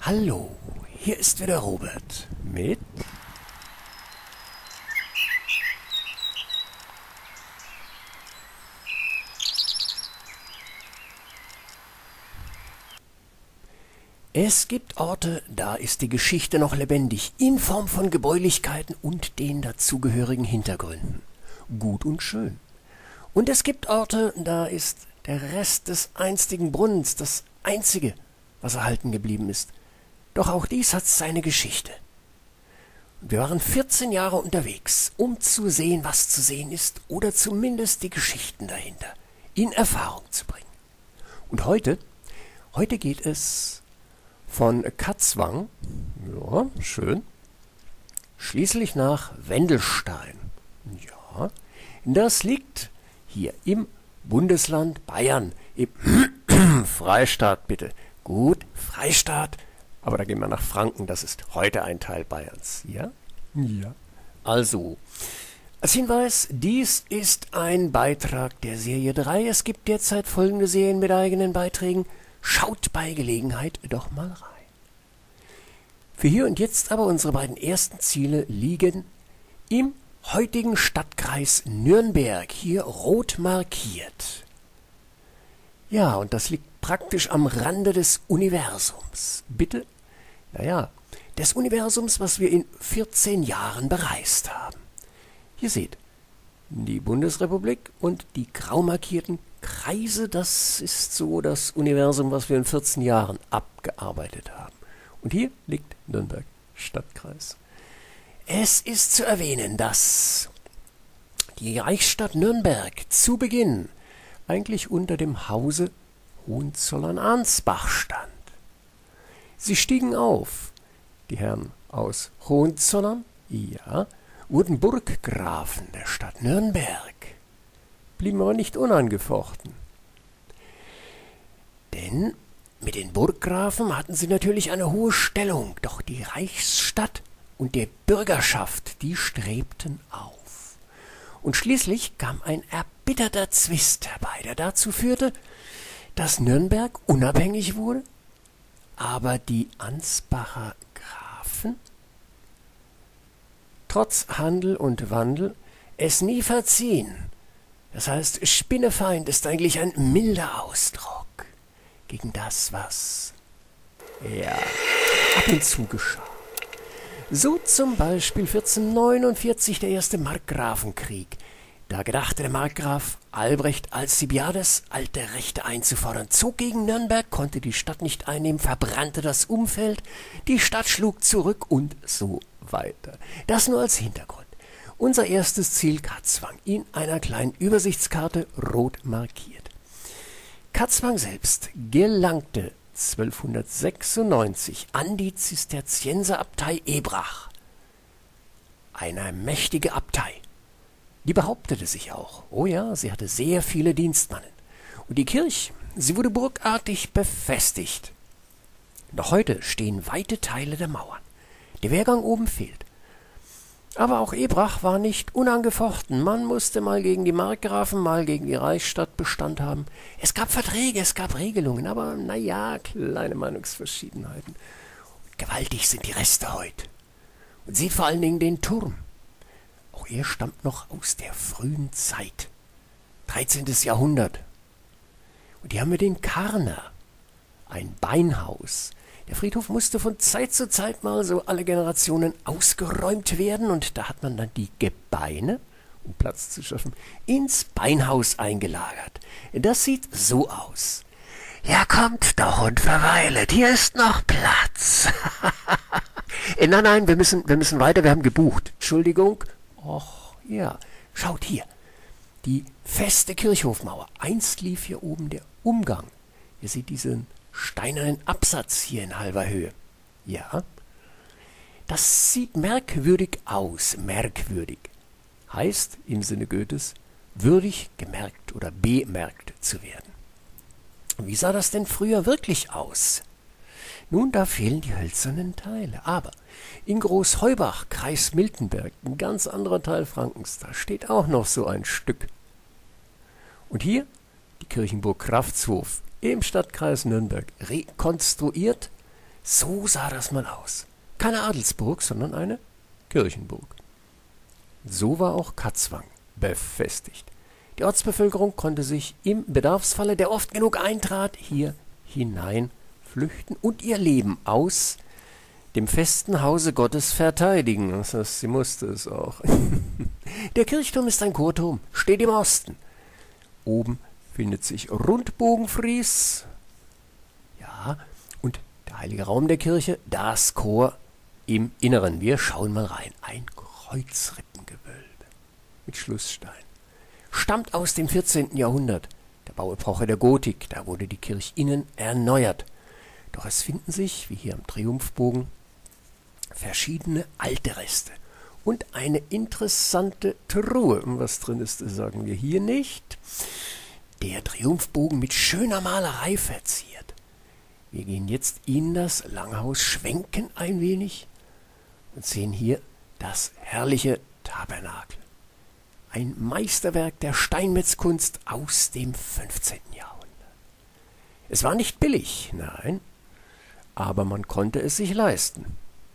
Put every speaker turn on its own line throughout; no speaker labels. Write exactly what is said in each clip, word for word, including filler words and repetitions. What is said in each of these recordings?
Hallo, hier ist wieder Robert mit Es gibt Orte, da ist die Geschichte noch lebendig, in Form von Gebäulichkeiten und den dazugehörigen Hintergründen. Gut und schön. Und es gibt Orte, da ist der Rest des einstigen Brunnens das Einzige, was erhalten geblieben ist. Doch auch dies hat seine Geschichte. Wir waren vierzehn Jahre unterwegs, um zu sehen, was zu sehen ist, oder zumindest die Geschichten dahinter in Erfahrung zu bringen. Und heute, heute geht es von Katzwang, ja, schön, schließlich nach Wendelstein. Ja, das liegt hier im Bundesland Bayern, im Freistaat bitte. Gut, Freistaat, aber da gehen wir nach Franken, das ist heute ein Teil Bayerns, ja? Ja. Also, als Hinweis, dies ist ein Beitrag der Serie drei. Es gibt derzeit folgende Serien mit eigenen Beiträgen. Schaut bei Gelegenheit doch mal rein. Für hier und jetzt aber unsere beiden ersten Ziele liegen im heutigen Stadtkreis Nürnberg, hier rot markiert. Ja, und das liegt praktisch am Rande des Universums. Bitte? Naja, des Universums, was wir in vierzehn Jahren bereist haben. Ihr seht, die Bundesrepublik und die grau markierten Kreise, das ist so das Universum, was wir in vierzehn Jahren abgearbeitet haben. Und hier liegt Nürnberg, Stadtkreis. Es ist zu erwähnen, dass die Reichsstadt Nürnberg zu Beginn eigentlich unter dem Hause Hohenzollern-Ansbach stand. Sie stiegen auf, die Herren aus Hohenzollern, ja, wurden Burggrafen der Stadt Nürnberg, blieben aber nicht unangefochten. Denn mit den Burggrafen hatten sie natürlich eine hohe Stellung, doch die Reichsstadt und die Bürgerschaft, die strebten auf. Und schließlich kam ein erbitterter Zwist herbei, der dazu führte, dass Nürnberg unabhängig wurde, aber die Ansbacher Grafen trotz Handel und Wandel es nie verziehen. Das heißt, Spinnefeind ist eigentlich ein milder Ausdruck gegen das, was, ja, ab und zu geschah. So zum Beispiel vierzehnhundertneunundvierzig der erste Markgrafenkrieg. Da gedachte der Markgraf Albrecht Alcibiades, alte Rechte einzufordern, zog gegen Nürnberg, konnte die Stadt nicht einnehmen, verbrannte das Umfeld, die Stadt schlug zurück und so weiter. Das nur als Hintergrund. Unser erstes Ziel Katzwang, in einer kleinen Übersichtskarte rot markiert. Katzwang selbst gelangte zwölfhundertsechsundneunzig an die Zisterzienserabtei Ebrach. Eine mächtige Abtei. Die behauptete sich auch. Oh ja, sie hatte sehr viele Dienstmannen. Und die Kirche, sie wurde burgartig befestigt. Noch heute stehen weite Teile der Mauern. Der Wehrgang oben fehlt. Aber auch Ebrach war nicht unangefochten. Man musste mal gegen die Markgrafen, mal gegen die Reichsstadt Bestand haben. Es gab Verträge, es gab Regelungen, aber naja, kleine Meinungsverschiedenheiten. Gewaltig sind die Reste heute. Und seht vor allen Dingen den Turm. Auch er stammt noch aus der frühen Zeit. dreizehntes Jahrhundert. Und hier haben wir den Karner, ein Beinhaus. Der Friedhof musste von Zeit zu Zeit mal so alle Generationen ausgeräumt werden und da hat man dann die Gebeine, um Platz zu schaffen, ins Beinhaus eingelagert. Das sieht so aus. Ja, kommt doch und verweilet, hier ist noch Platz. äh, nein, nein, wir müssen, wir müssen weiter, wir haben gebucht. Entschuldigung. Och, ja, schaut hier. Die feste Kirchhofmauer. Einst lief hier oben der Umgang. Ihr seht diesen steinernen Absatz hier in halber Höhe. Ja, das sieht merkwürdig aus. Merkwürdig heißt im Sinne Goethes würdig gemerkt oder bemerkt zu werden. Wie sah das denn früher wirklich aus? Nun, da fehlen die hölzernen Teile. Aber in Großheubach, Kreis Miltenberg, ein ganz anderer Teil Frankens, da steht auch noch so ein Stück. Und hier die Kirchenburg Kraftshof im Stadtkreis Nürnberg, rekonstruiert So sah das mal aus. Keine Adelsburg, sondern eine Kirchenburg. So war auch Katzwang befestigt. Die Ortsbevölkerung konnte sich im Bedarfsfalle, der oft genug eintrat, hier hinein flüchten und ihr Leben aus dem festen Hause Gottes verteidigen. Das heißt, sie musste es auch. Der Kirchturm ist ein Chorturm, steht im Osten. Oben findet sich Rundbogenfries. Ja, und der heilige Raum der Kirche, das Chor im Inneren. Wir schauen mal rein. Ein Kreuzrippengewölbe mit Schlussstein. Stammt aus dem vierzehnten Jahrhundert, der Bauepoche der Gotik. Da wurde die Kirche innen erneuert. Doch es finden sich, wie hier am Triumphbogen, verschiedene alte Reste und eine interessante Truhe. Was drin ist, sagen wir hier nicht. Der Triumphbogen mit schöner Malerei verziert. Wir gehen jetzt in das Langhaus, schwenken ein wenig und sehen hier das herrliche Tabernakel. Ein Meisterwerk der Steinmetzkunst aus dem fünfzehnten Jahrhundert. Es war nicht billig, nein, aber man konnte es sich leisten.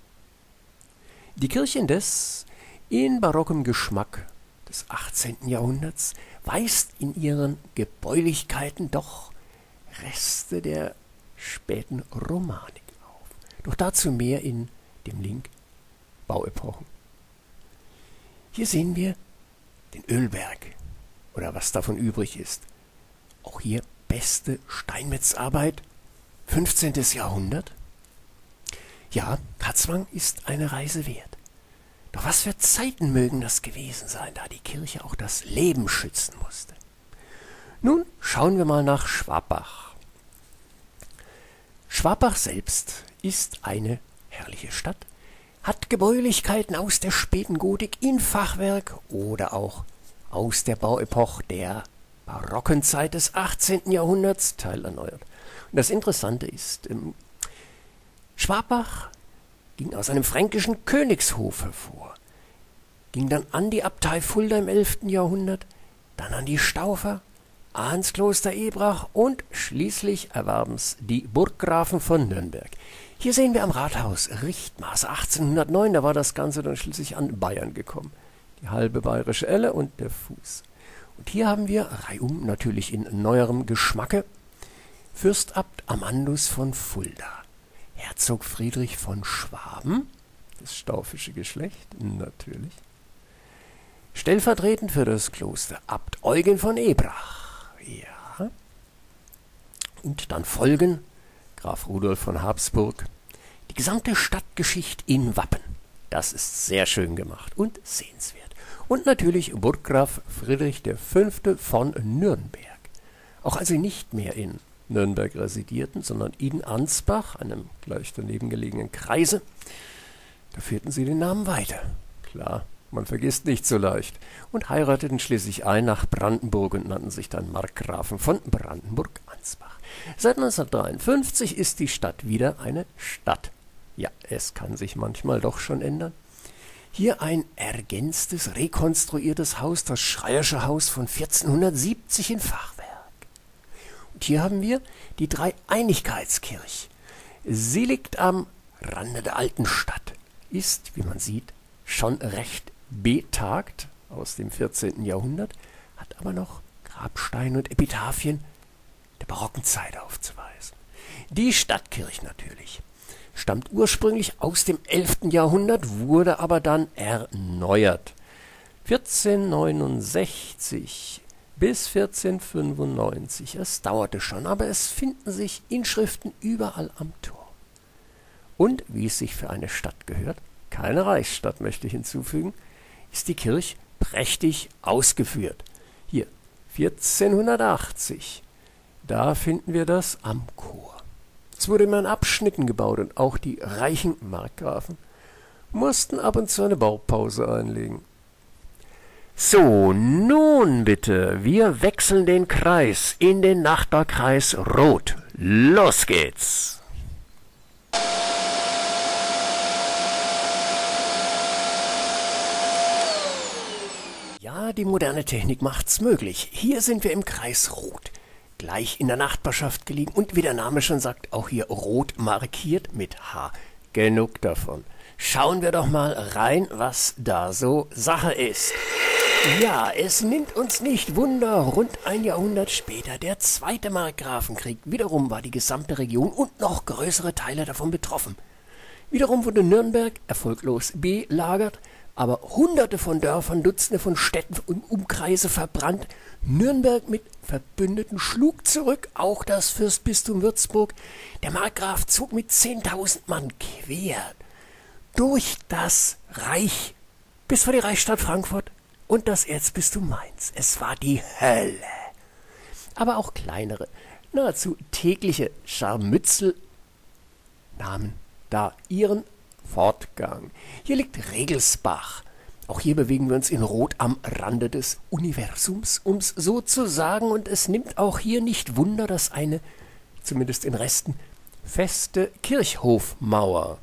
Die Kirche indes, in barockem Geschmack des achtzehnten Jahrhunderts, weist in ihren Gebäulichkeiten doch Reste der späten Romanik auf. Doch dazu mehr in dem Link Bauepochen. Hier sehen wir den Ölberg oder was davon übrig ist. Auch hier beste Steinmetzarbeit, fünfzehnten Jahrhundert. Ja, Katzwang ist eine Reise wert. Doch was für Zeiten mögen das gewesen sein, da die Kirche auch das Leben schützen musste. Nun schauen wir mal nach Schwabach. Schwabach selbst ist eine herrliche Stadt, hat Gebäulichkeiten aus der späten Gotik in Fachwerk oder auch aus der Bauepoche der barocken Zeit des achtzehnten Jahrhunderts teilerneuert. Und das Interessante ist, im Schwabach ging aus einem fränkischen Königshof hervor, ging dann an die Abtei Fulda im elften Jahrhundert, dann an die Staufer, ans Kloster Ebrach und schließlich erwarben's die Burggrafen von Nürnberg. Hier sehen wir am Rathaus Richtmaß achtzehnhundertneun, da war das Ganze dann schließlich an Bayern gekommen. Die halbe bayerische Elle und der Fuß. Und hier haben wir, reihum natürlich in neuerem Geschmacke, Fürstabt Amandus von Fulda, Herzog Friedrich von Schwaben, das staufische Geschlecht, natürlich, stellvertretend für das Kloster Abt Eugen von Ebrach, ja, und dann folgen Graf Rudolf von Habsburg, die gesamte Stadtgeschichte in Wappen. Das ist sehr schön gemacht und sehenswert. Und natürlich Burggraf Friedrich der Fünfte von Nürnberg. Auch als sie nicht mehr in Nürnberg residierten, sondern in Ansbach, einem gleich daneben gelegenen Kreise, da führten sie den Namen weiter. Klar, man vergisst nicht so leicht. Und heirateten schließlich ein nach Brandenburg und nannten sich dann Markgrafen von Brandenburg-Ansbach. Seit neunzehnhundertdreiundfünfzig ist die Stadt wieder eine Stadt. Ja, es kann sich manchmal doch schon ändern. Hier ein ergänztes, rekonstruiertes Haus, das Schreiersche Haus von vierzehnhundertsiebzig in Fachwerk. Und hier haben wir die Dreieinigkeitskirche. Sie liegt am Rande der alten Stadt, ist, wie man sieht, schon recht betagt aus dem vierzehnten Jahrhundert, hat aber noch Grabsteine und Epitaphien der barocken Zeit aufzuweisen. Die Stadtkirche natürlich stammt ursprünglich aus dem elften Jahrhundert, wurde aber dann erneuert. vierzehnhundertneunundsechzig bis vierzehnhundertfünfundneunzig, es dauerte schon, aber es finden sich Inschriften überall am Tor. Und, wie es sich für eine Stadt gehört, keine Reichsstadt möchte ich hinzufügen, ist die Kirche prächtig ausgeführt. Hier, vierzehnhundertachtzig, da finden wir das am Chor. Es wurde immer in Abschnitten gebaut und auch die reichen Markgrafen mussten ab und zu eine Baupause einlegen. So, nun bitte, wir wechseln den Kreis in den Nachbarkreis Rot. Los geht's! Ja, die moderne Technik macht's möglich. Hier sind wir im Kreis Rot. gleich in der Nachbarschaft gelegen und wie der Name schon sagt, auch hier rot markiert mit H. Genug davon. Schauen wir doch mal rein, was da so Sache ist. Ja, es nimmt uns nicht Wunder, rund ein Jahrhundert später, der zweite Markgrafenkrieg. Wiederum war die gesamte Region und noch größere Teile davon betroffen. Wiederum wurde Nürnberg erfolglos belagert, aber hunderte von Dörfern, Dutzende von Städten im Umkreise verbrannt. Nürnberg mit Verbündeten schlug zurück, auch das Fürstbistum Würzburg. Der Markgraf zog mit zehntausend Mann quer durch das Reich bis vor die Reichsstadt Frankfurt und das Erzbistum Mainz. Es war die Hölle. Aber auch kleinere, nahezu tägliche Scharmützel nahmen da ihren Fortgang. Hier liegt Regelsbach. Auch hier bewegen wir uns in Rot am Rande des Universums, um es so zu sagen. Und es nimmt auch hier nicht Wunder, dass eine, zumindest in Resten, feste Kirchhofmauer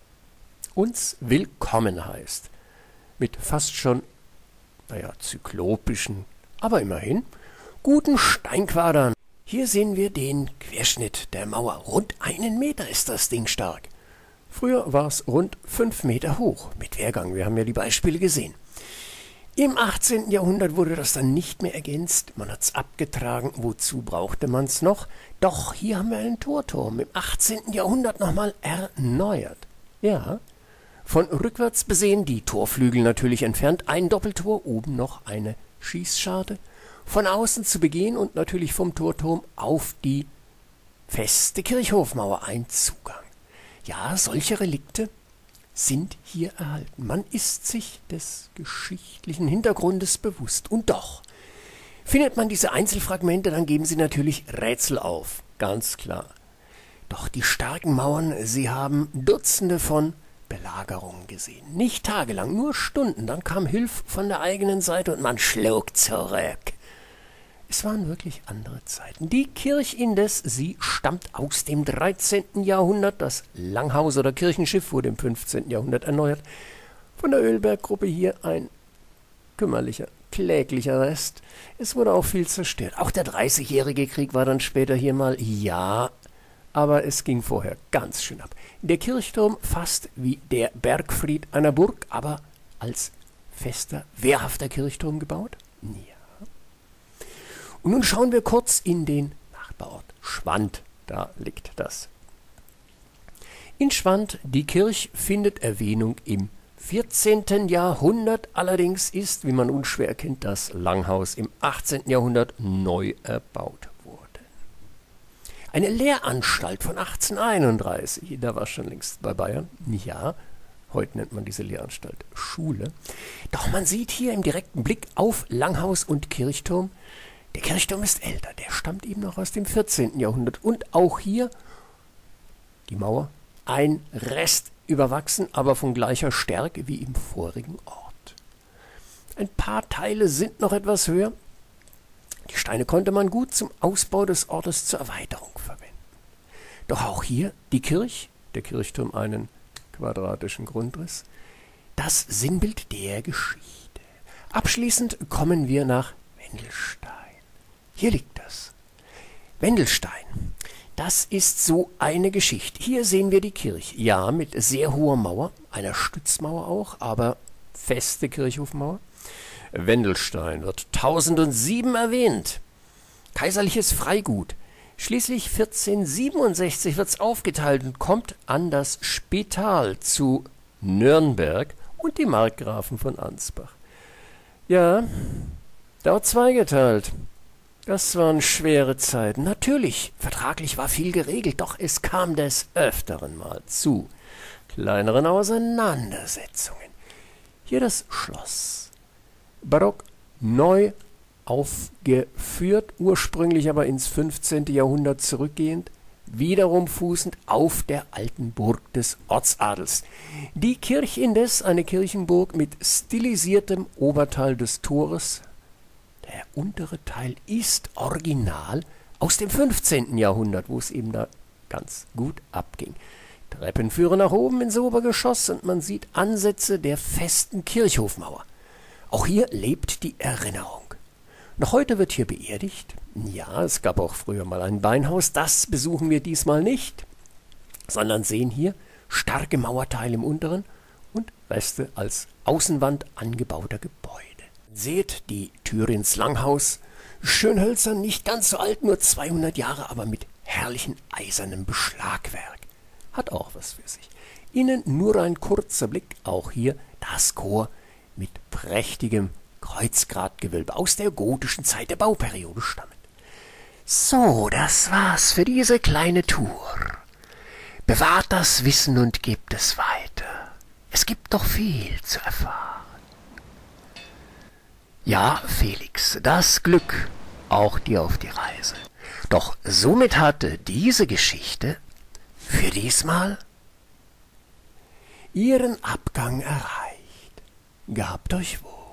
uns willkommen heißt. Mit fast schon, naja, zyklopischen, aber immerhin, guten Steinquadern. Hier sehen wir den Querschnitt der Mauer. Rund einen Meter ist das Ding stark. Früher war es rund fünf Meter hoch, mit Wehrgang, wir haben ja die Beispiele gesehen. Im achtzehnten Jahrhundert wurde das dann nicht mehr ergänzt, man hat es abgetragen, wozu brauchte man es noch? Doch hier haben wir einen Torturm, im achtzehnten Jahrhundert nochmal erneuert. Ja, von rückwärts besehen, die Torflügel natürlich entfernt, ein Doppeltor, oben noch eine Schießscharte, von außen zu begehen und natürlich vom Torturm auf die feste Kirchhofmauer ein Zugang. Ja, solche Relikte sind hier erhalten. Man ist sich des geschichtlichen Hintergrundes bewusst. Und doch, findet man diese Einzelfragmente, dann geben sie natürlich Rätsel auf. Ganz klar. Doch die starken Mauern, sie haben Dutzende von Belagerungen gesehen. Nicht tagelang, nur Stunden. Dann kam Hilfe von der eigenen Seite und man schlug zurück. Es waren wirklich andere Zeiten. Die Kirche indes, sie stammt aus dem dreizehnten Jahrhundert. Das Langhaus oder Kirchenschiff wurde im fünfzehnten Jahrhundert erneuert. Von der Ölberggruppe hier ein kümmerlicher, kläglicher Rest. Es wurde auch viel zerstört. Auch der Dreißigjährige Krieg war dann später hier mal, ja, aber es ging vorher ganz schön ab. Der Kirchturm fast wie der Bergfried einer Burg, aber als fester, wehrhafter Kirchturm gebaut? Ja. Und nun schauen wir kurz in den Nachbarort Schwand. Da liegt das. In Schwand, die Kirche findet Erwähnung im vierzehnten Jahrhundert. Allerdings ist, wie man unschwer erkennt, das Langhaus im achtzehnten Jahrhundert neu erbaut worden. Eine Lehranstalt von achtzehnhunderteinunddreißig, da war schon längst bei Bayern. Ja, heute nennt man diese Lehranstalt Schule. Doch man sieht hier im direkten Blick auf Langhaus und Kirchturm, der Kirchturm ist älter, der stammt eben noch aus dem vierzehnten Jahrhundert. Und auch hier die Mauer, ein Rest überwachsen, aber von gleicher Stärke wie im vorigen Ort. Ein paar Teile sind noch etwas höher. Die Steine konnte man gut zum Ausbau des Ortes zur Erweiterung verwenden. Doch auch hier die Kirche, der Kirchturm einen quadratischen Grundriss, das Sinnbild der Geschichte. Abschließend kommen wir nach Wendelstein. Hier liegt das. Wendelstein, das ist so eine Geschichte. Hier sehen wir die Kirche. Ja, mit sehr hoher Mauer, einer Stützmauer auch, aber feste Kirchhofmauer. Wendelstein wird tausendsieben erwähnt. Kaiserliches Freigut. Schließlich vierzehnhundertsiebenundsechzig wird es aufgeteilt und kommt an das Spital zu Nürnberg und die Markgrafen von Ansbach. Ja, dort zweigeteilt. Das waren schwere Zeiten. Natürlich, vertraglich war viel geregelt, doch es kam des Öfteren mal zu kleineren Auseinandersetzungen. Hier das Schloss. Barock neu aufgeführt, ursprünglich aber ins fünfzehnten Jahrhundert zurückgehend, wiederum fußend auf der alten Burg des Ortsadels. Die Kirche indes, eine Kirchenburg mit stilisiertem Oberteil des Tores. Der untere Teil ist original aus dem fünfzehnten Jahrhundert, wo es eben da ganz gut abging. Treppen führen nach oben ins Obergeschoss und man sieht Ansätze der festen Kirchhofmauer. Auch hier lebt die Erinnerung. Noch heute wird hier beerdigt. Ja, es gab auch früher mal ein Beinhaus, das besuchen wir diesmal nicht, sondern sehen hier starke Mauerteile im unteren und Reste als Außenwand angebauter Gebäude. Seht die Tür ins Langhaus, schön hölzern, nicht ganz so alt, nur zweihundert Jahre, aber mit herrlichem eisernem Beschlagwerk. Hat auch was für sich. Innen nur ein kurzer Blick, auch hier das Chor mit prächtigem Kreuzgratgewölbe aus der gotischen Zeit der Bauperiode stammend. So, das war's für diese kleine Tour. Bewahrt das Wissen und gebt es weiter. Es gibt doch viel zu erfahren. Ja, Felix, das Glück, auch dir auf die Reise. Doch somit hatte diese Geschichte für diesmal ihren Abgang erreicht. Gehabt euch wohl.